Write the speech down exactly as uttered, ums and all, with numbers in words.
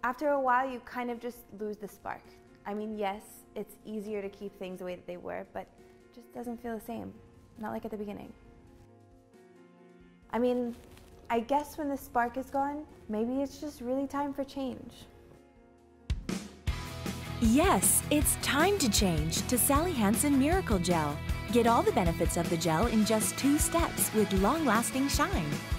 After a while, you kind of just lose the spark. I mean, yes, it's easier to keep things the way that they were, but it just doesn't feel the same. Not like at the beginning. I mean, I guess when the spark is gone, maybe it's just really time for change. Yes, it's time to change to Sally Hansen Miracle Gel. Get all the benefits of the gel in just two steps with long-lasting shine.